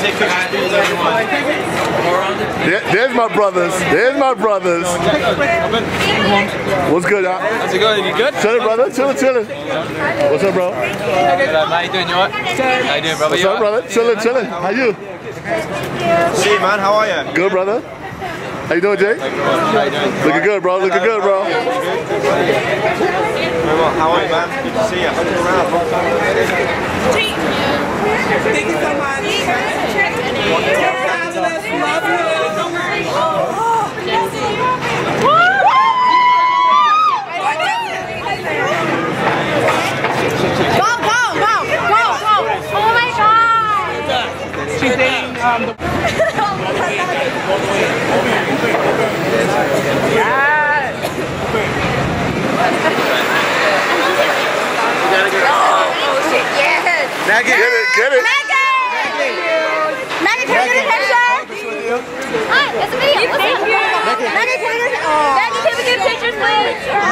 take pictures of anyone. There's my brothers. There's my brothers. What's good, y'all? How's it going? You good? Chillin', brother. Chillin'. What's up, bro? How you doing? You alright? How you doing, brother? What's up, brother? Chillin'. How you? See you, man. How are you? Good, brother. How you doing, Jay? How you doing? Looking good, bro. Looking good, bro. How are you, man? Good to see you. How's it around? Thank you so much. Go! Oh my God! She's dating Oh shit, yes! Maggie, get it. Meghan, can you get a picture? Hi, it's me. What's up? Meghan, can we get pictures, please?